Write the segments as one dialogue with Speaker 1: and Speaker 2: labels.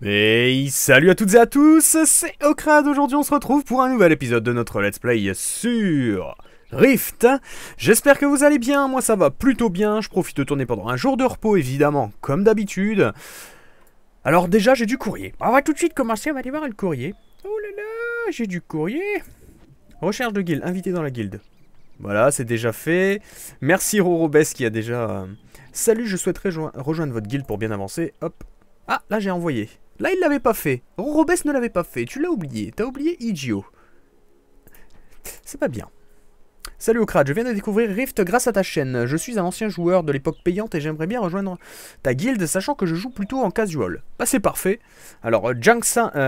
Speaker 1: Et salut à toutes et à tous, c'est Okrad. Aujourd'hui on se retrouve pour un nouvel épisode de notre Let's Play sur Rift. J'espère que vous allez bien, moi ça va plutôt bien. Je profite de tourner pendant un jour de repos évidemment, comme d'habitude. Alors déjà j'ai du courrier. On va tout de suite commencer, on va aller voir le courrier. Oh là là, j'ai du courrier. Recherche de guilde, invité dans la guilde. Voilà, c'est déjà fait. Merci Rorobes qui a déjà... Salut, je souhaiterais rejoindre votre guilde pour bien avancer. Hop. Ah, là j'ai envoyé. Là il l'avait pas fait. Rorobes ne l'avait pas fait. Tu l'as oublié. T'as oublié Igio. C'est pas bien. Salut Okrad, je viens de découvrir Rift grâce à ta chaîne. Je suis un ancien joueur de l'époque payante et j'aimerais bien rejoindre ta guilde, sachant que je joue plutôt en casual. Bah c'est parfait. Alors, Jan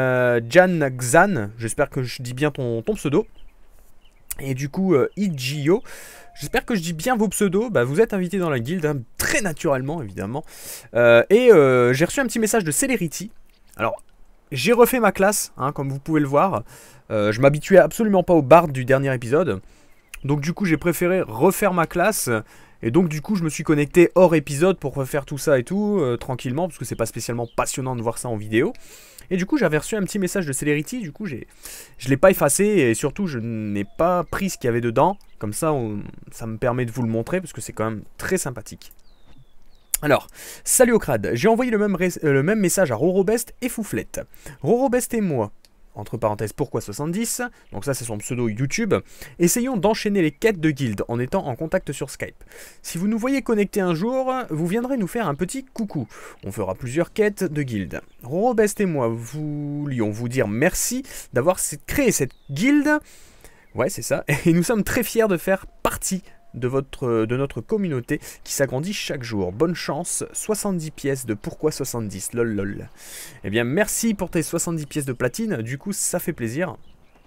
Speaker 1: Xan, j'espère que je dis bien ton pseudo. Et du coup, Igio, j'espère que je dis bien vos pseudos. Bah, vous êtes invité dans la guilde, hein, très naturellement, évidemment. J'ai reçu un petit message de Celerity. Alors, j'ai refait ma classe, hein, comme vous pouvez le voir. Je m'habituais absolument pas au bard du dernier épisode. Donc, du coup, j'ai préféré refaire ma classe. Et donc, du coup, je me suis connecté hors épisode pour refaire tout ça et tout, tranquillement, parce que c'est pas spécialement passionnant de voir ça en vidéo. Et du coup, j'avais reçu un petit message de Celerity, du coup, je l'ai pas effacé, et surtout, je n'ai pas pris ce qu'il y avait dedans. Comme ça, ça me permet de vous le montrer, parce que c'est quand même très sympathique. Alors, salut Okrad, j'ai envoyé le même message à Rorobest et Fouflette. Rorobest et moi, entre parenthèses pourquoi 70, donc ça c'est son pseudo YouTube, essayons d'enchaîner les quêtes de guilde en étant en contact sur Skype. Si vous nous voyez connectés un jour, vous viendrez nous faire un petit coucou. On fera plusieurs quêtes de guilde. Rorobest et moi voulions vous dire merci d'avoir créé cette guilde. Ouais, c'est ça. Et nous sommes très fiers de faire partie de notre communauté qui s'agrandit chaque jour. Bonne chance, 70 pièces de pourquoi 70, lol lol. Eh bien merci pour tes 70 pièces de platine, du coup ça fait plaisir.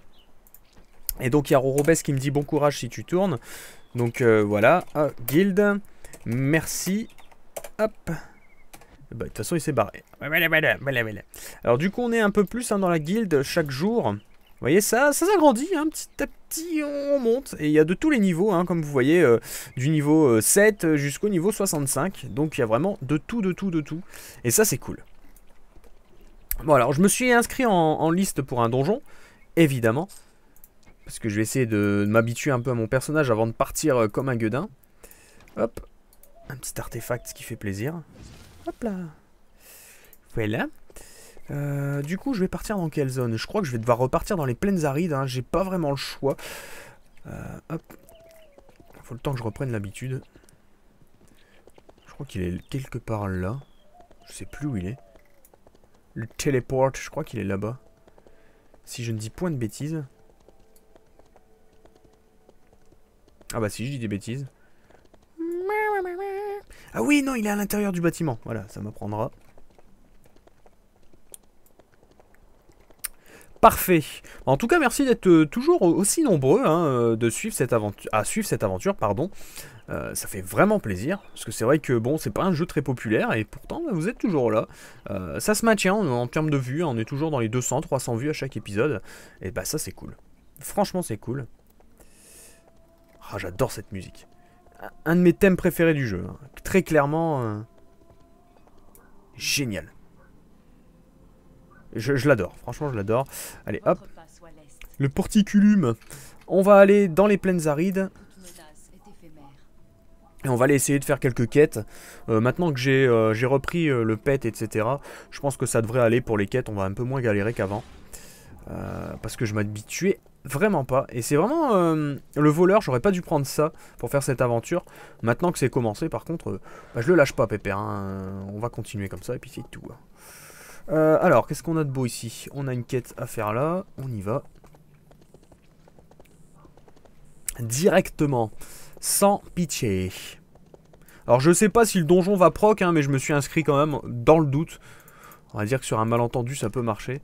Speaker 1: Et donc il y a Rorobes qui me dit bon courage si tu tournes. Donc voilà, guild, merci, hop. Bah, de toute façon il s'est barré. Alors du coup on est un peu plus hein, dans la guilde chaque jour. Vous voyez, ça s'agrandit, hein, petit à petit, on monte. Et il y a de tous les niveaux, hein, comme vous voyez, du niveau 7 jusqu'au niveau 65. Donc il y a vraiment de tout. Et ça, c'est cool. Bon, alors, je me suis inscrit en liste pour un donjon, évidemment. Parce que je vais essayer de m'habituer un peu à mon personnage avant de partir comme un gueudin. Hop, un petit artefact qui fait plaisir. Hop là. Voilà. Du coup, je vais partir dans quelle zone? Je crois que je vais devoir repartir dans les plaines arides. Hein. J'ai pas vraiment le choix. Hop. Faut le temps que je reprenne l'habitude. Je crois qu'il est quelque part là. Je sais plus où il est. Le téléport, je crois qu'il est là-bas. Si je ne dis point de bêtises. Ah bah si je dis des bêtises. Ah oui, non, il est à l'intérieur du bâtiment. Voilà, ça m'apprendra. Parfait. En tout cas, merci d'être toujours aussi nombreux hein, de suivre cette aventure, pardon. Ça fait vraiment plaisir, parce que c'est vrai que bon, c'est pas un jeu très populaire, et pourtant vous êtes toujours là. Ça se maintient en termes de vues, on est toujours dans les 200, 300 vues à chaque épisode, et bah ça c'est cool. Franchement c'est cool. Ah, j'adore cette musique. Un de mes thèmes préférés du jeu, hein. Très clairement, génial. Je l'adore, franchement je l'adore. Allez hop, le porticulum. On va aller dans les plaines arides. Et on va aller essayer de faire quelques quêtes. Maintenant que j'ai repris le pet, etc. Je pense que ça devrait aller pour les quêtes. On va un peu moins galérer qu'avant. Parce que je m'habituais vraiment pas. Et c'est vraiment le voleur, j'aurais pas dû prendre ça pour faire cette aventure. Maintenant que c'est commencé, par contre, bah, je le lâche pas, Pépère. Hein. On va continuer comme ça et puis c'est tout. Alors, qu'est-ce qu'on a de beau ici? On a une quête à faire là, on y va. Directement, sans pitié. Alors, je sais pas si le donjon va proc, hein, mais je me suis inscrit quand même dans le doute. On va dire que sur un malentendu, ça peut marcher.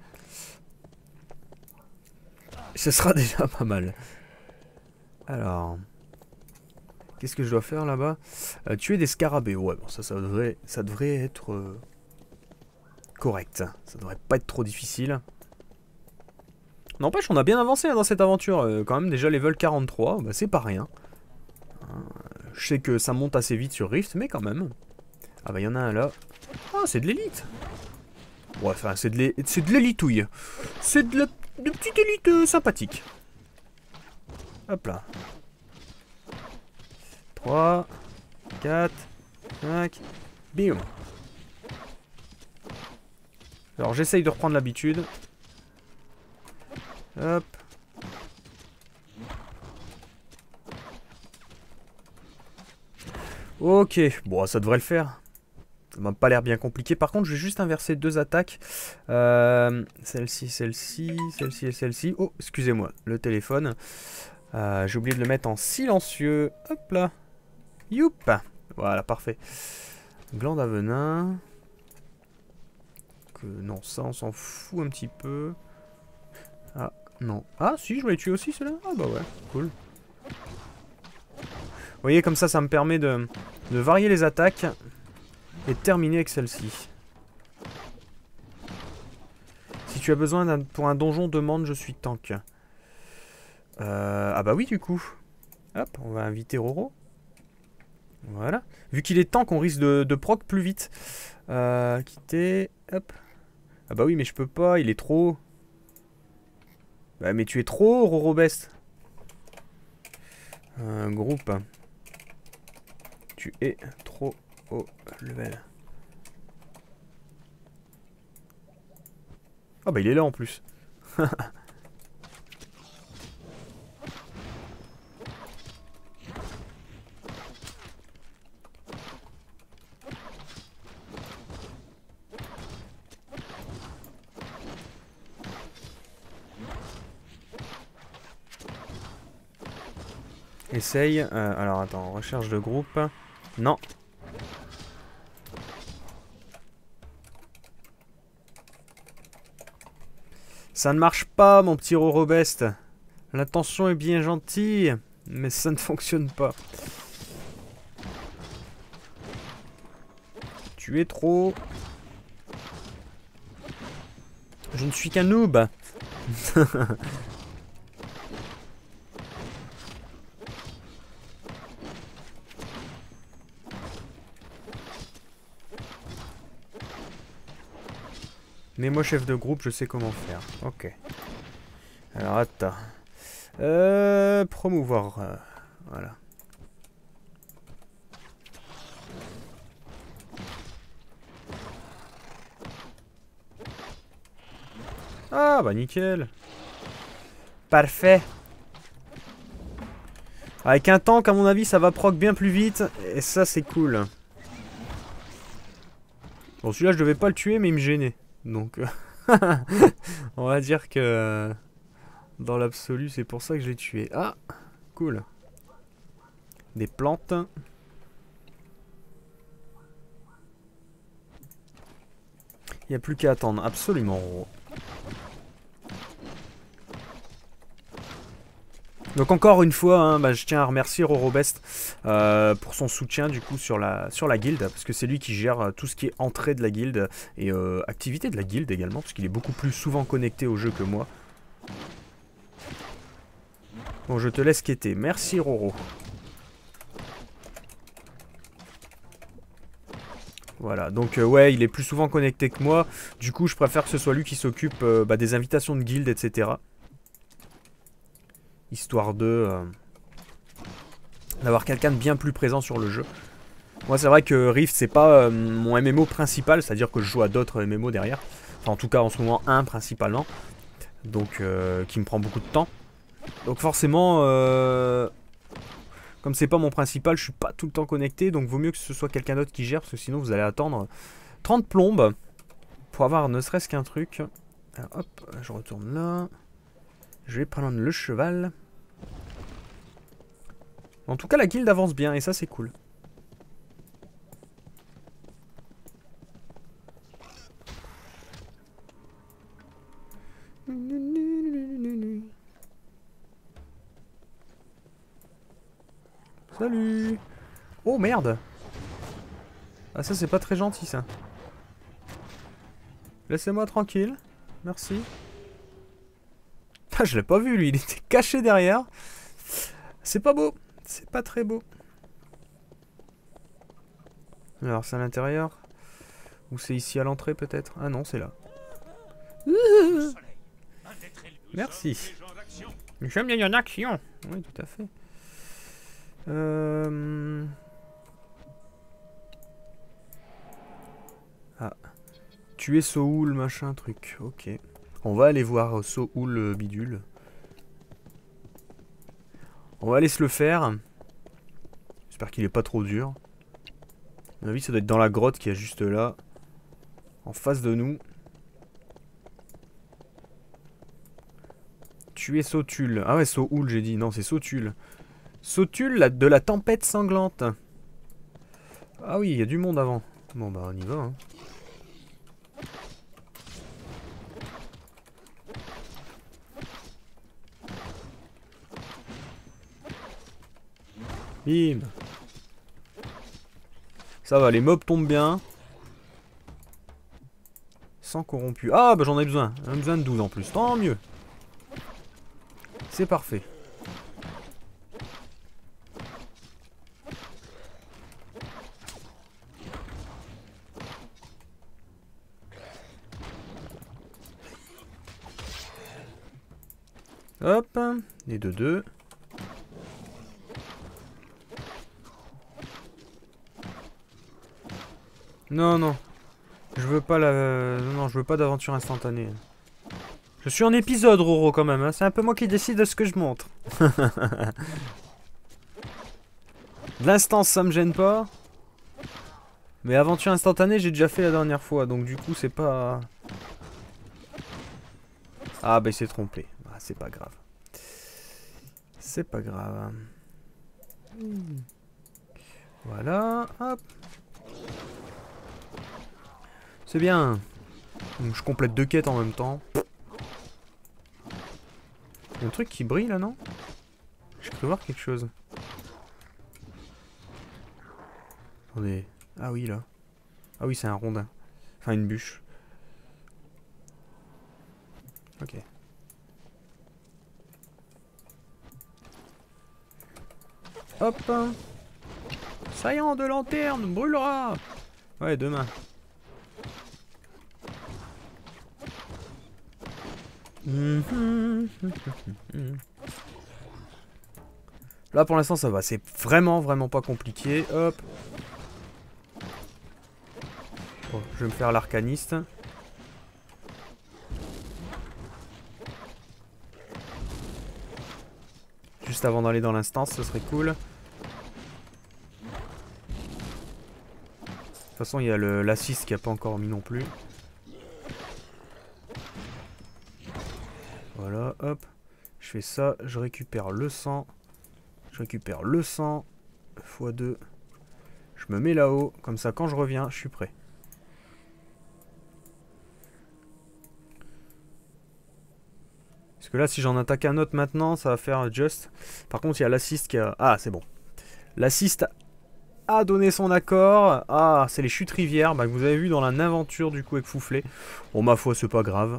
Speaker 1: Ce sera déjà pas mal. Alors, qu'est-ce que je dois faire là-bas? Tuer des scarabées. Ouais, bon, ça devrait être... correct, ça devrait pas être trop difficile. N'empêche, on a bien avancé dans cette aventure. Quand même déjà level 43, bah, c'est pas rien. Je sais que ça monte assez vite sur Rift, mais quand même. Ah bah il y en a un là. Ah, c'est de l'élite. Ouais, enfin, c'est de l'élitouille. C'est de la petite élite sympathique. Hop là. 3, 4, 5, bim. Alors j'essaye de reprendre l'habitude. Hop. Ok, bon ça devrait le faire. Ça m'a pas l'air bien compliqué. Par contre je vais juste inverser 2 attaques. Celle-ci, celle-ci, celle-ci et celle-ci. Oh, excusez-moi, le téléphone. J'ai oublié de le mettre en silencieux. Hop là. Youp. Voilà, parfait. Glande à venin. Non, ça on s'en fout un petit peu. Ah, non. Ah, si, je vais les tuer aussi, ceux-là. Ah, bah ouais, cool. Vous voyez, comme ça me permet de varier les attaques et de terminer avec celle-ci. Si tu as besoin pour un donjon, demande, je suis tank. Ah bah oui, du coup. Hop, on va inviter Roro. Voilà. Vu qu'il est tank, on risque de proc plus vite. Quitter. Hop. Ah bah oui, mais je peux pas, il est trop. Bah mais tu es trop, Roro Best. Groupe. Tu es trop haut level. Ah bah il est là en plus. Essaye. Alors attends, recherche de groupe. Non. Ça ne marche pas, mon petit Rorobest. L'intention est bien gentille, mais ça ne fonctionne pas. Tu es trop... Je ne suis qu'un noob. Mais moi, chef de groupe, je sais comment faire. Ok. Alors, attends. Promouvoir. Voilà. Ah, bah nickel. Parfait. Avec un tank, à mon avis, ça va proc bien plus vite. Et ça, c'est cool. Bon, celui-là, je devais pas le tuer, mais il me gênait. Donc, on va dire que dans l'absolu, c'est pour ça que je l'ai tué. Ah, cool. Des plantes. Il n'y a plus qu'à attendre, absolument. Donc encore une fois, hein, bah, je tiens à remercier Rorobest pour son soutien du coup sur la guilde, parce que c'est lui qui gère tout ce qui est entrée de la guilde et activité de la guilde également, parce qu'il est beaucoup plus souvent connecté au jeu que moi. Bon, je te laisse quitter. Merci Roro. Voilà, donc ouais, il est plus souvent connecté que moi. Du coup, je préfère que ce soit lui qui s'occupe des invitations de guilde, etc. Histoire d'avoir quelqu'un de bien plus présent sur le jeu. Moi, c'est vrai que Rift, c'est pas mon MMO principal, c'est-à-dire que je joue à d'autres MMO derrière. Enfin, en tout cas, en ce moment, un principalement. Donc, qui me prend beaucoup de temps. Donc, forcément, comme c'est pas mon principal, je suis pas tout le temps connecté. Donc, vaut mieux que ce soit quelqu'un d'autre qui gère, parce que sinon, vous allez attendre 30 plombes pour avoir ne serait-ce qu'un truc. Alors, hop, je retourne là. Je vais prendre le cheval. En tout cas, la guilde avance bien et ça, c'est cool. Salut. Oh merde. Ah ça c'est pas très gentil ça. Laissez-moi tranquille. Merci. Ah, je l'ai pas vu lui, il était caché derrière. C'est pas beau. C'est pas très beau. Alors c'est à l'intérieur. Ou c'est ici à l'entrée peut-être. Ah non c'est là. Merci. J'aime bien en action. Oui, tout à fait. Ah. Tuer Soul, machin, truc. Ok. On va aller voir Soul bidule. On va aller se le faire. J'espère qu'il est pas trop dur. À mon avis, ça doit être dans la grotte qui est juste là. En face de nous. Tuer Sotul. Ah ouais, Soul, j'ai dit. Non, c'est Sotul. Sotul, de la tempête sanglante. Ah oui, il y a du monde avant. Bon, bah, on y va, hein. Bim. Ça va, les mobs tombent bien. Sans corrompu. Ah bah j'en ai besoin. J'en ai besoin de 12 en plus. Tant mieux. C'est parfait. Hop. Et de 2. Non, non. Je veux pas la... Non, je veux pas d'aventure instantanée. Je suis en épisode, Roro, quand même. Hein. C'est un peu moi qui décide de ce que je montre. L'instance, ça me gêne pas. Mais aventure instantanée, j'ai déjà fait la dernière fois. Donc du coup, c'est pas... Ah, bah il s'est trompé. Ah, c'est pas grave. C'est pas grave. Voilà. Hop. C'est bien. Donc, je complète 2 quêtes en même temps. Il y a un truc qui brille là, non? Je peux voir quelque chose. Attendez. Ah oui, là. Ah oui, c'est un rondin. Enfin, une bûche. Ok. Hop. Saillant de lanterne brûlera. Ouais, demain. Là pour l'instant ça va, c'est vraiment pas compliqué. Hop. Bon, je vais me faire l'arcaniste. Juste avant d'aller dans l'instance, ce serait cool. De toute façon il y a l'assist qui a pas encore mis non plus. Voilà, hop. Je fais ça, je récupère le sang. Je récupère le sang. x2. Je me mets là-haut. Comme ça, quand je reviens, je suis prêt. Parce que là, si j'en attaque un autre maintenant, ça va faire just. Par contre, il y a l'assist qui a... Ah, c'est bon. L'assist a donné son accord. Ah, c'est les chutes rivières. Bah, que vous avez vu dans la aventure du coup avec Fouflé. Bon, ma foi, c'est pas grave.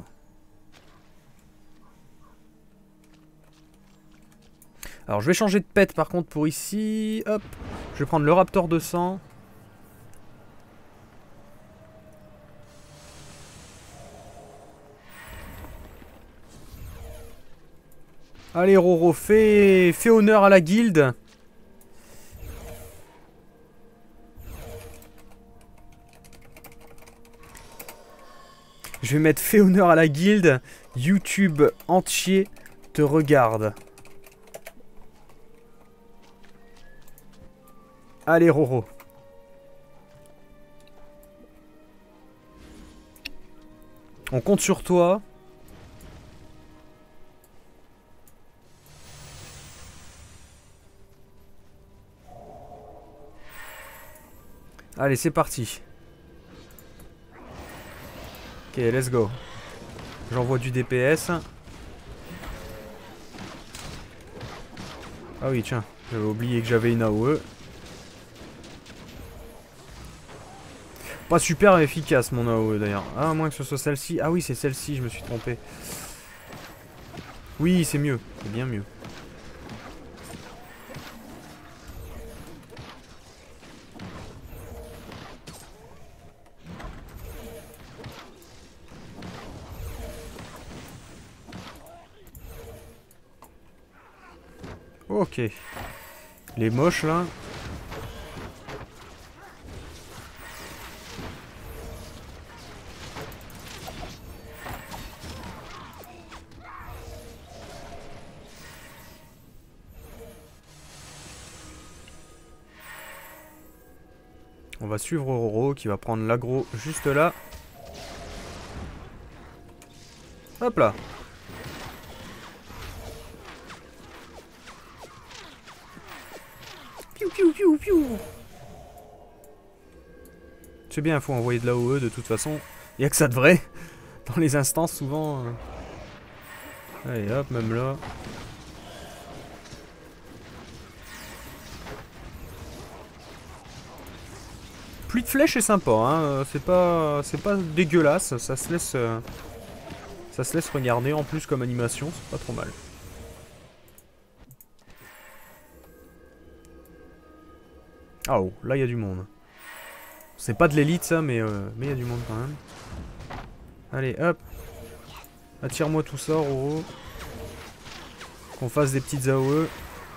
Speaker 1: Alors je vais changer de pet par contre pour ici. Hop. Je vais prendre le Raptor de sang. Allez Roro, fais honneur à la guilde. Je vais mettre fais honneur à la guilde. YouTube entier te regarde. Allez Roro. On compte sur toi. Allez, c'est parti. Ok, let's go. J'envoie du DPS. Ah oui, tiens. J'avais oublié que j'avais une AOE. Pas super efficace mon AOE d'ailleurs. Ah, à moins que ce soit celle-ci. Ah oui, c'est celle-ci, je me suis trompé. Oui, c'est mieux. C'est bien mieux. Ok. Les moches là. On va suivre Roro qui va prendre l'aggro juste là. Hop là. Piou piou piou piou. C'est bien, il faut envoyer de l'AOE de toute façon. Il n'y a que ça de vrai. Dans les instances souvent. Allez hop, même là. Pluie de flèches est sympa, hein. C'est pas dégueulasse, ça se laisse regarder en plus comme animation, c'est pas trop mal. Ah oh, là il y a du monde. C'est pas de l'élite ça, mais il y a du monde quand même. Allez hop. Attire-moi tout ça, Roro. Qu'on fasse des petites AOE.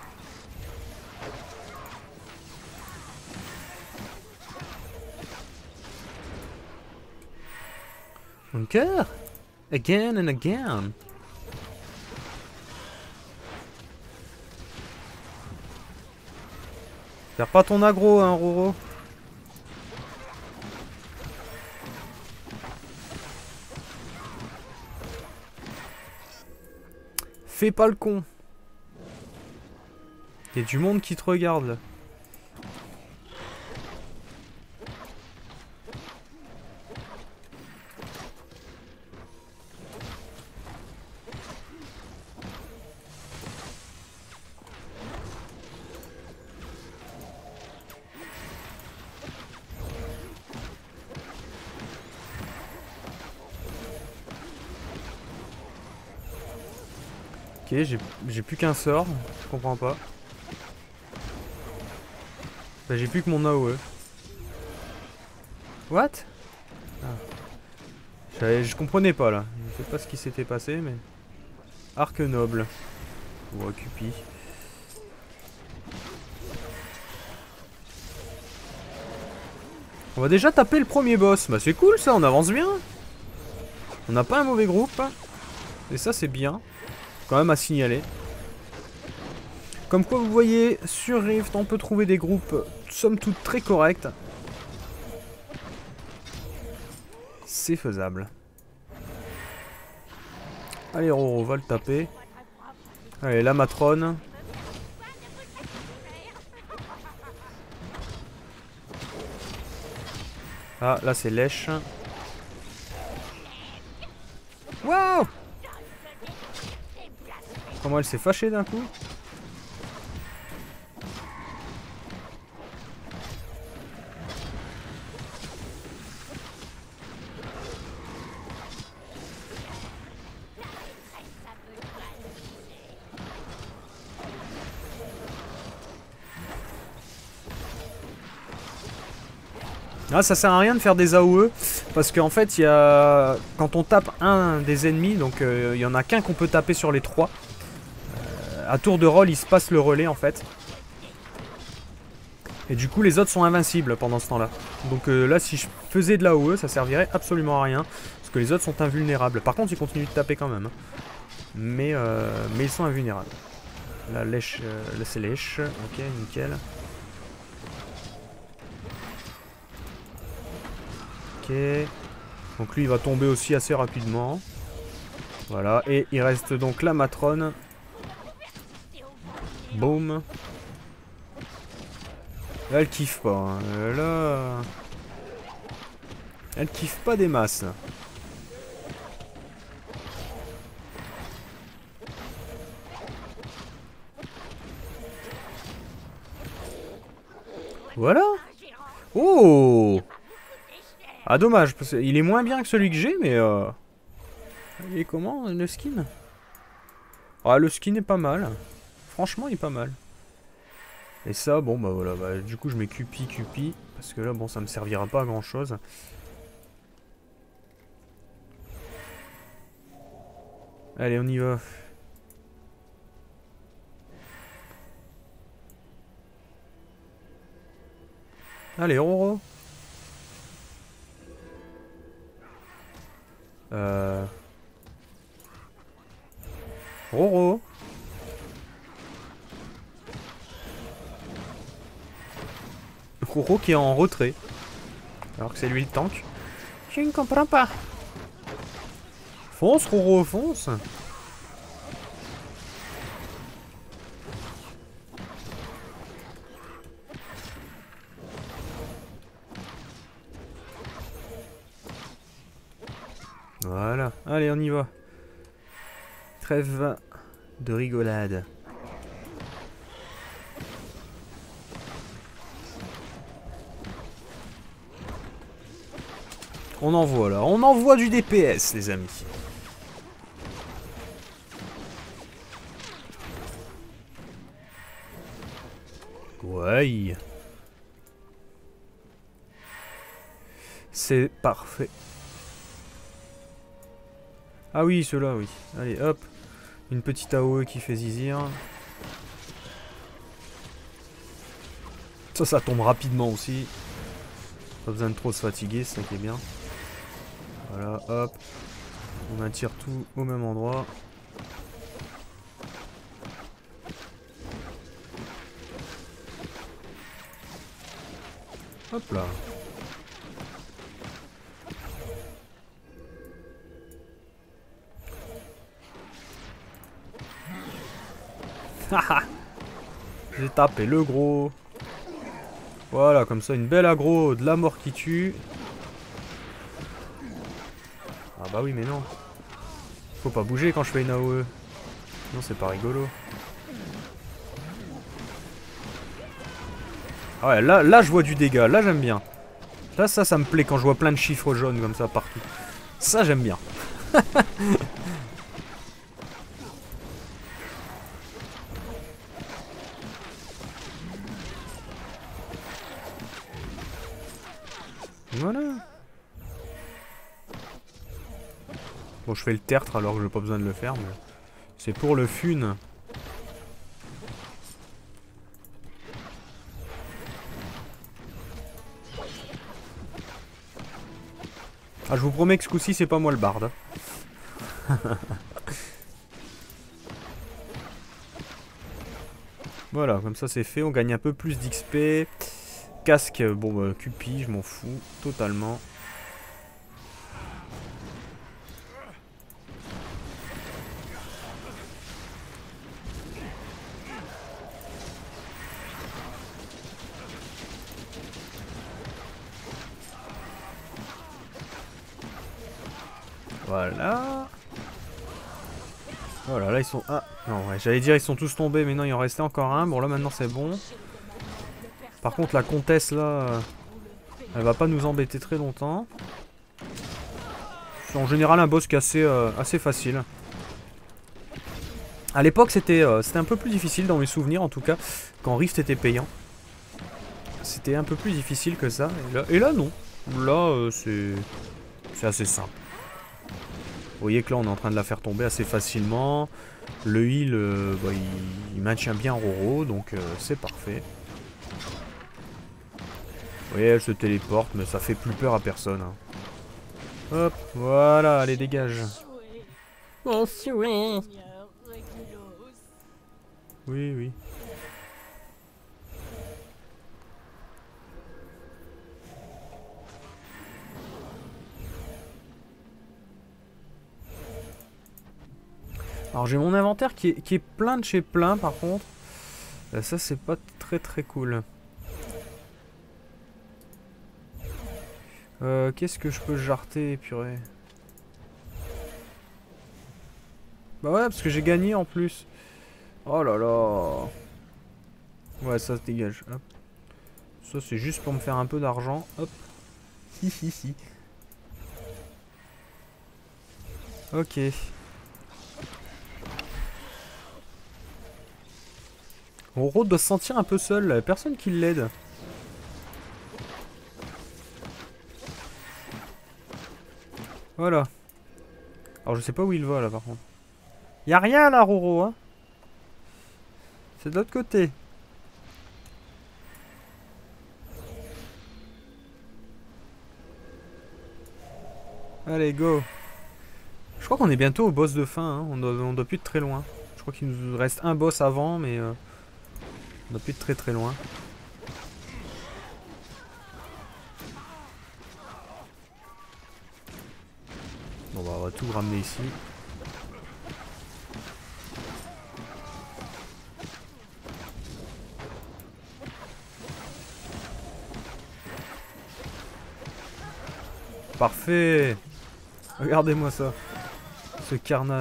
Speaker 1: Encore. Again and again. Perds pas ton aggro, hein, Roro. Fais pas le con. Il y a du monde qui te regarde là. Ok, j'ai plus qu'un sort, je comprends pas. Bah, j'ai plus que mon AOE. What? Ah. Je comprenais pas là. Je sais pas ce qui s'était passé, mais... Arc noble. Ou Occupi. On va déjà taper le premier boss. Bah c'est cool ça, on avance bien. On n'a pas un mauvais groupe. Et ça c'est bien. Quand même à signaler. Comme quoi vous voyez, sur Rift on peut trouver des groupes somme toute très corrects. C'est faisable. Allez Roro, va le taper. Allez, la matrone. Ah, là c'est lèche. Waouh! Comment elle s'est fâchée d'un coup? Ah, ça sert à rien de faire des AOE parce qu'en fait il y a... quand on tape un des ennemis, donc il y en a qu'un qu'on peut taper sur les trois. À tour de rôle il se passe le relais en fait. Et du coup les autres sont invincibles pendant ce temps là. Donc là si je faisais de l'AOE ça servirait absolument à rien. Parce que les autres sont invulnérables. Par contre ils continuent de taper quand même. Mais ils sont invulnérables. La lèche, là c'est lèche. Ok, nickel. Ok. Donc lui il va tomber aussi assez rapidement. Voilà. Et il reste donc la matrone. Boum. Là elle kiffe pas. Hein. Là... Elle kiffe pas des masses. Voilà. Oh. Ah dommage, parce qu'il est moins bien que celui que j'ai, mais... Il est comment, le skin? Ah, le skin est pas mal. Franchement, il est pas mal. Et ça, bon, bah voilà, bah, du coup, je mets Cupi, parce que là, bon, ça me servira pas à grand-chose. Allez, on y va. Allez, Roro. Roro. Roro qui est en retrait. Alors que c'est lui le tank. Je ne comprends pas. Fonce, Roro, fonce. Voilà. Allez, on y va. Trêve de rigolade. On envoie là. On envoie du DPS, les amis. Ouais. C'est parfait. Ah oui, ceux-là, oui. Allez, hop. Une petite AOE qui fait zizir. Ça tombe rapidement aussi. Pas besoin de trop se fatiguer, c'est ça qui est bien. Voilà, hop. On attire tout au même endroit. Hop là. Haha. J'ai tapé le gros. Voilà, comme ça, une belle aggro, de la mort qui tue. Ah bah oui, mais non. Faut pas bouger quand je fais une AOE. Non, c'est pas rigolo. Ah ouais, là je vois du dégât. Là, j'aime bien. Là, ça me plaît quand je vois plein de chiffres jaunes comme ça partout. Ça, j'aime bien. Voilà. Bon, je fais le tertre alors que j'ai pas besoin de le faire, mais c'est pour le fun. Ah, je vous promets que ce coup-ci, c'est pas moi le barde. Voilà, comme ça c'est fait, on gagne un peu plus d'XP. Casque, bon bah, Cupi, je m'en fous totalement. Voilà. Voilà, là ils sont... Ah, non, ouais, j'allais dire ils sont tous tombés, mais non, il en restait encore un. Bon, là maintenant c'est bon. Par contre, la comtesse là, elle va pas nous embêter très longtemps. C'est en général un boss qui est assez facile. À l'époque, c'était un peu plus difficile dans mes souvenirs, en tout cas, quand Rift était payant. C'était un peu plus difficile que ça. Et là non. Là, c'est assez simple. Vous voyez que là, on est en train de la faire tomber assez facilement. Le heal, bah, il maintient bien Roro, donc c'est parfait. Vous voyez, elle se téléporte, mais ça fait plus peur à personne. Hein. Hop, voilà, allez, dégage. Oui, oui. Alors j'ai mon inventaire qui est plein de chez plein par contre. Ça c'est pas très cool. Qu'est-ce que je peux jarter, purée? Bah ouais, parce que j'ai gagné en plus. Oh là là. Ouais, ça se dégage. Hop. Ça c'est juste pour me faire un peu d'argent. Hop. Hihihi. Ok. Roro doit se sentir un peu seul, là. Personne qui l'aide. Voilà. Alors je sais pas où il va là par contre. Y'a rien là Roro hein. C'est de l'autre côté. Allez, go. Je crois qu'on est bientôt au boss de fin, hein. On doit plus être très loin. Je crois qu'il nous reste un boss avant, mais on doit plus être très très loin. Bon bah on va tout ramener ici. Parfait. Regardez-moi ça. Ce carnage.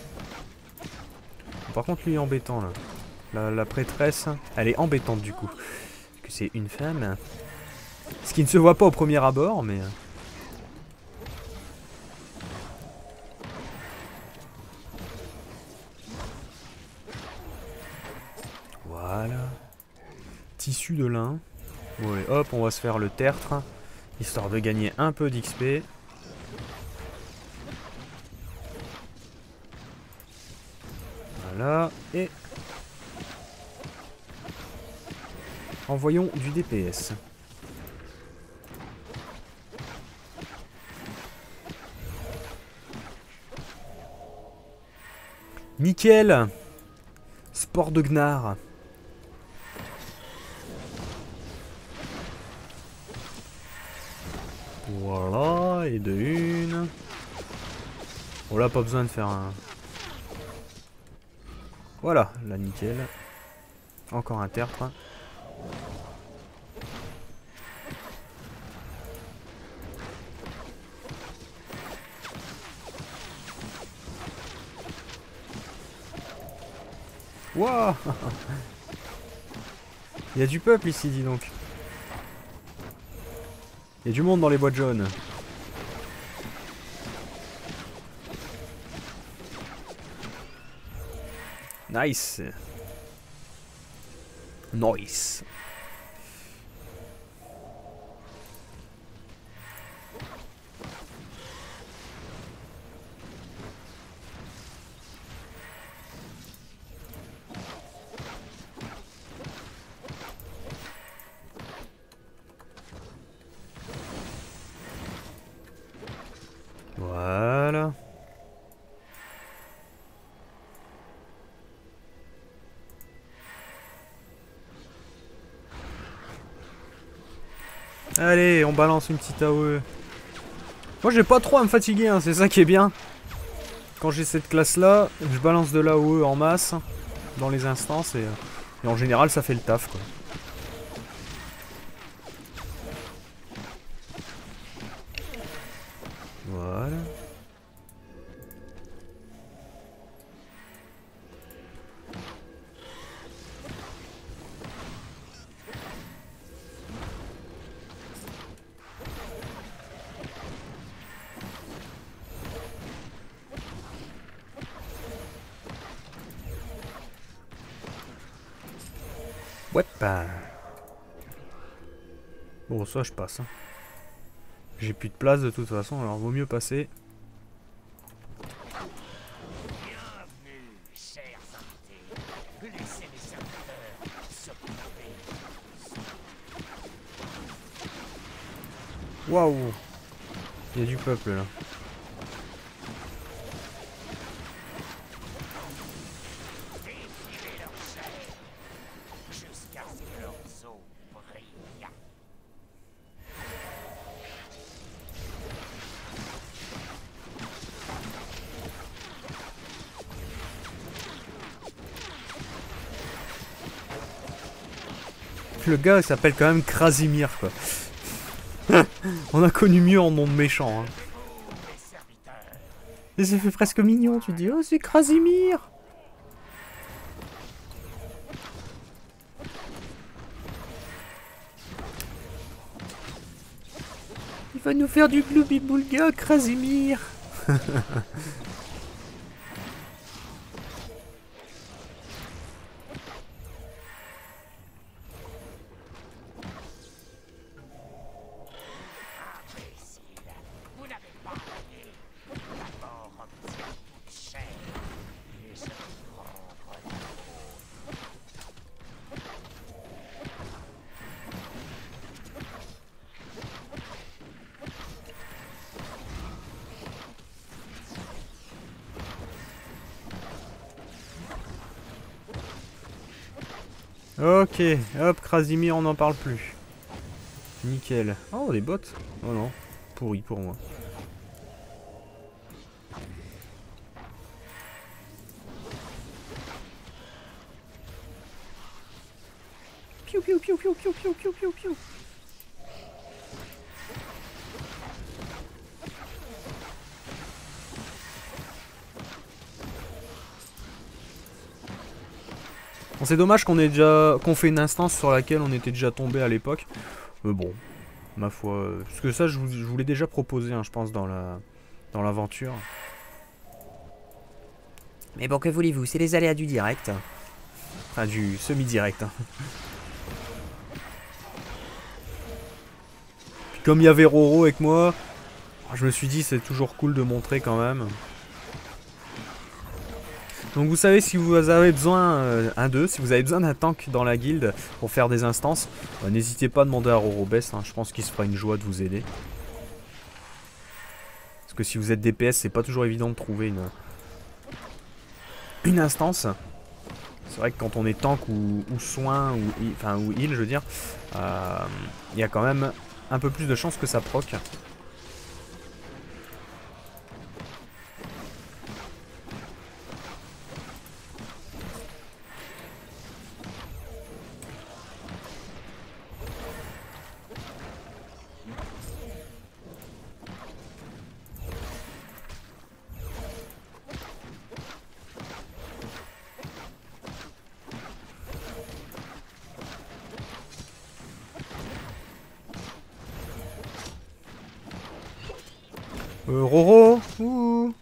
Speaker 1: Par contre lui est embêtant là. La prêtresse, elle est embêtante du coup. Parce que c'est une femme. Ce qui ne se voit pas au premier abord, mais... Voilà. Tissu de lin. Ouais, hop, on va se faire le tertre. Histoire de gagner un peu d'XP. Voilà. Et... envoyons du DPS. Nickel. Sport de Gnar. Voilà, et de une. Bon là, pas besoin de faire un... Voilà, là nickel. Encore un tertre. Wouah. Il y a du peuple ici, dis donc. Il y a du monde dans les boîtes jaunes. Nice. Nice. Voilà. Allez, on balance une petite AOE. Moi j'ai pas trop à me fatiguer, hein, c'est ça qui est bien. Quand j'ai cette classe là, je balance de l'AOE en masse dans les instances et en général ça fait le taf quoi. Voilà. Ouais, bah... Bon, ça je passe. Hein. J'ai plus de place de toute façon, alors vaut mieux passer. Waouh! Il y a du peuple là. Le gars il s'appelle quand même Krasimir quoi. On a connu mieux en nom de méchant. Hein. Et ça fait presque mignon, tu dis, oh c'est Krasimir. Il va nous faire du Glooby-Boulga, Krasimir. Ok, hop, Krasimir, on n'en parle plus. Nickel. Oh, des bottes. Oh non, pourri pour moi. Piou piou piou piou piou piou piou piou piou. Bon, c'est dommage qu'on fait une instance sur laquelle on était déjà tombé à l'époque. Mais bon, ma foi, parce que ça je vous l'ai déjà proposé, hein, je pense dans l'aventure. Mais bon, que voulez-vous, c'est les aléas du direct. Enfin, du semi-direct. Hein. Puis comme il y avait Roro avec moi, je me suis dit c'est toujours cool de montrer quand même. Donc vous savez, si vous avez besoin si vous avez besoin d'un tank dans la guilde pour faire des instances, n'hésitez pas à demander à Rorobest, hein, je pense qu'il se fera une joie de vous aider. Parce que si vous êtes DPS, c'est pas toujours évident de trouver une instance. C'est vrai que quand on est tank ou soin, ou heal je veux dire, il y a quand même un peu plus de chances que ça proc. Roro, ouh.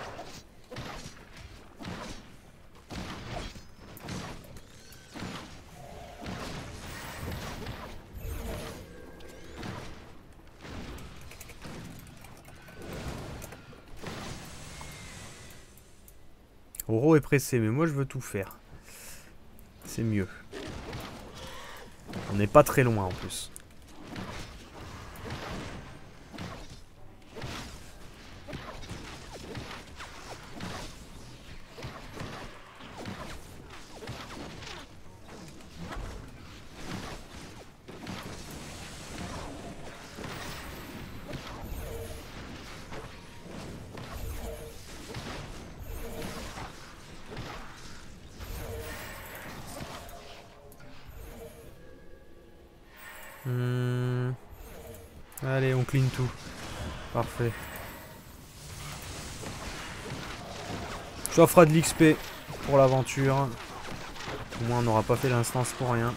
Speaker 1: Roro est pressé, mais moi je veux tout faire. C'est mieux. On n'est pas très loin en plus. Allez, on clean tout. Parfait. Ça fera de l'XP pour l'aventure. Au moins, on n'aura pas fait l'instance pour rien.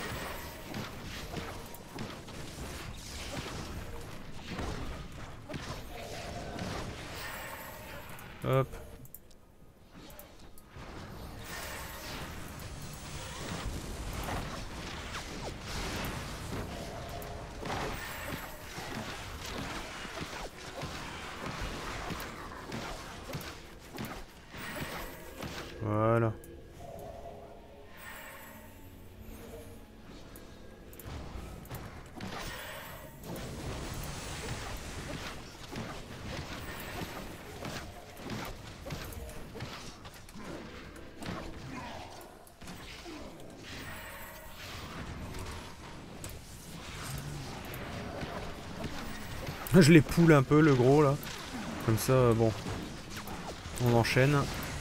Speaker 1: Hop. Voilà. Je les poule un peu le gros là. Comme ça, bon. On enchaîne.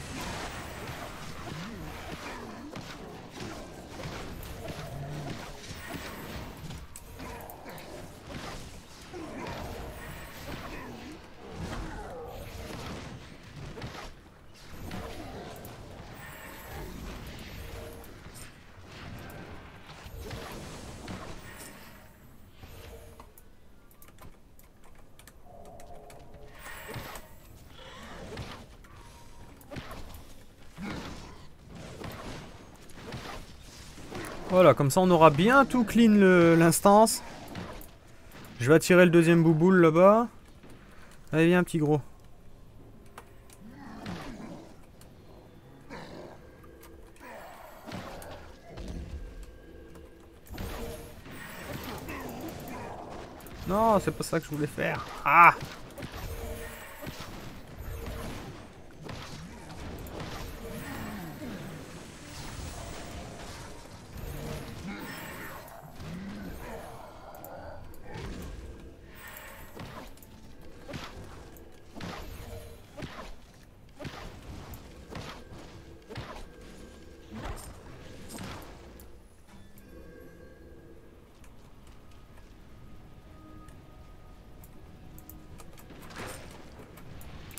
Speaker 1: Voilà, comme ça on aura bien tout clean l'instance. Je vais attirer le deuxième bouboule là-bas. Allez, viens, petit gros. Non, c'est pas ça que je voulais faire. Ah!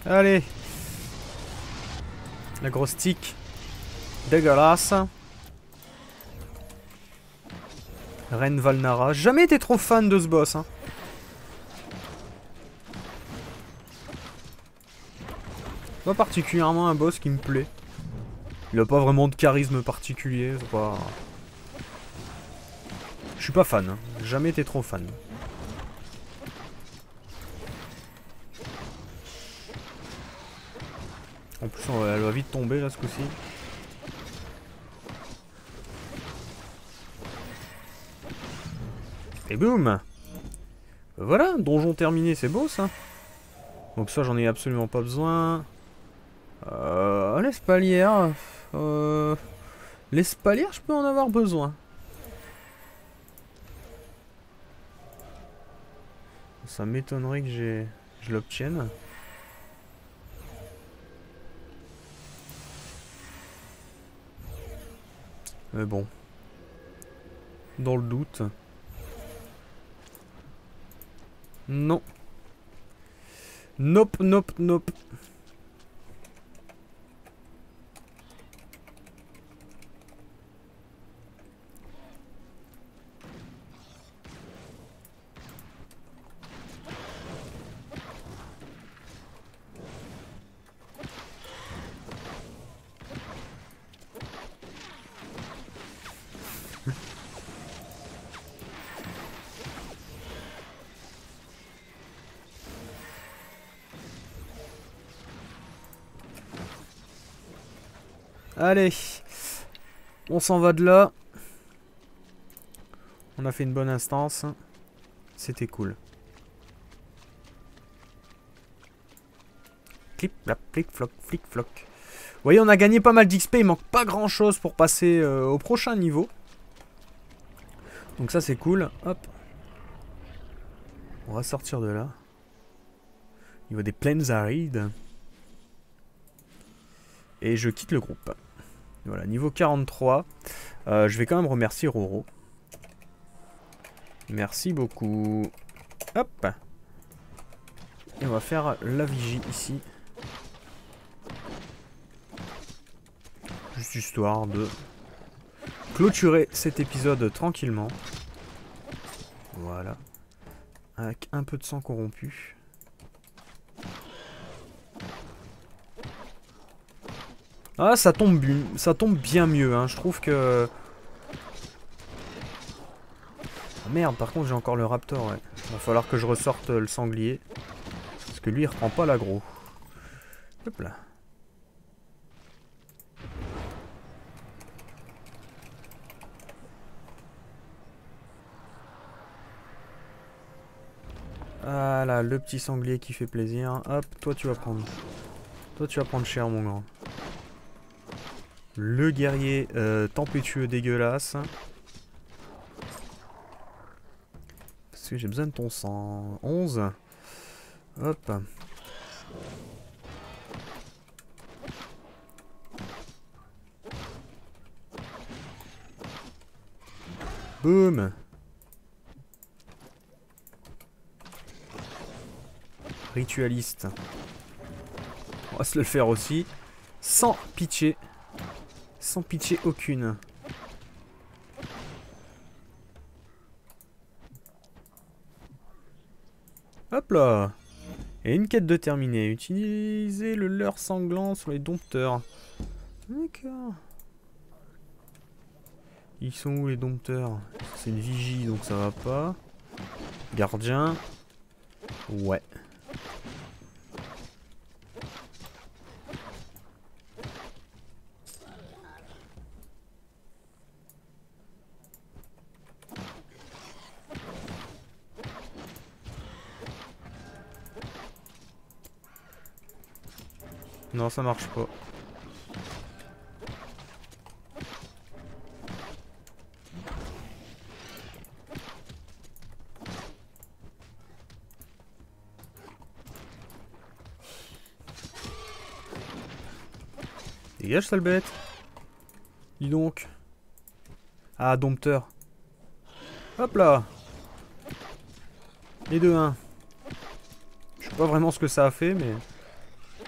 Speaker 1: Allez. La grosse tic. Dégueulasse. Reine Valnara. Jamais été trop fan de ce boss. Hein. Pas particulièrement un boss qui me plaît. Il a pas vraiment de charisme particulier. C'est pas... Je suis pas fan. Hein. Jamais été trop fan. En plus, elle va vite tomber là ce coup-ci. Et boum! Voilà, donjon terminé, c'est beau ça. Donc ça, j'en ai absolument pas besoin. L'espalière. L'espalière, je peux en avoir besoin. Ça m'étonnerait que je l'obtienne. Mais bon. Dans le doute. Non. Nope, nope, nope. Allez, on s'en va de là. On a fait une bonne instance. C'était cool. Clip, plap, flic, floc, flic, floc. Vous voyez, on a gagné pas mal d'XP. Il manque pas grand chose pour passer au prochain niveau. Donc ça, c'est cool. Hop. On va sortir de là. Niveau des plaines arides. Et je quitte le groupe. Voilà, niveau 43. Je vais quand même remercier Roro. Merci beaucoup. Hop. Et on va faire la vigie ici. Juste histoire de clôturer cet épisode tranquillement. Voilà. Avec un peu de sang corrompu. Ah, ça tombe bien mieux, hein. Je trouve que... Ah, merde, par contre, j'ai encore le raptor, ouais. Va falloir que je ressorte le sanglier. Parce que lui, il reprend pas l'aggro. Hop là. Voilà, le petit sanglier qui fait plaisir. Hop, toi, tu vas prendre... Toi, tu vas prendre cher, mon grand. Le guerrier tempétueux dégueulasse. Parce que j'ai besoin de ton sang. 11. Hop. Boum. Ritualiste. On va se le faire aussi. Sans pitié. Sans pitié aucune. Hop là. Et une quête de terminée. Utilisez le leurre sanglant sur les dompteurs. D'accord. Ils sont où les dompteurs? C'est une vigie donc ça va pas. Gardien. Ouais. Non, ça marche pas. Dégage, sale bête. Dis donc. Ah, dompteur. Hop là. Les deux, 1. Je sais pas vraiment ce que ça a fait, mais...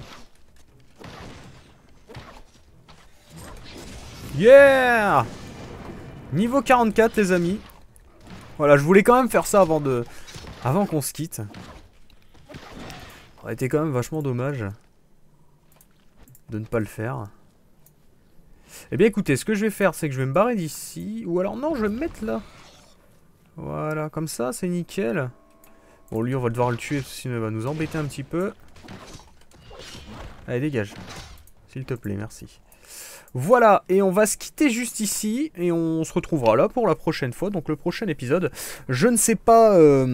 Speaker 1: Yeah! Niveau 44 les amis. Voilà, je voulais quand même faire ça avant qu'on se quitte. Ça aurait été quand même vachement dommage de ne pas le faire. Eh bien écoutez, ce que je vais faire, c'est que je vais me barrer d'ici. Ou alors non, je vais me mettre là. Voilà, comme ça, c'est nickel. Bon, lui, on va devoir le tuer, sinon il va nous embêter un petit peu. Allez, dégage. S'il te plaît, merci. Voilà, et on va se quitter juste ici. Et on se retrouvera là pour la prochaine fois. Donc le prochain épisode. Je ne sais pas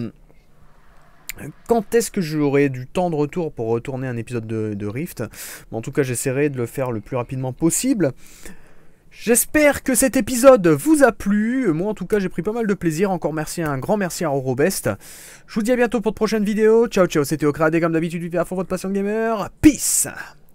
Speaker 1: quand est-ce que j'aurai du temps de retour pour retourner un épisode de Rift. Mais en tout cas, j'essaierai de le faire le plus rapidement possible. J'espère que cet épisode vous a plu. Moi en tout cas j'ai pris pas mal de plaisir. Encore merci, un grand merci à Robest. Je vous dis à bientôt pour de prochaines vidéos. Ciao ciao, c'était Okrad et comme d'habitude vivez à fond votre passion gamer. Peace.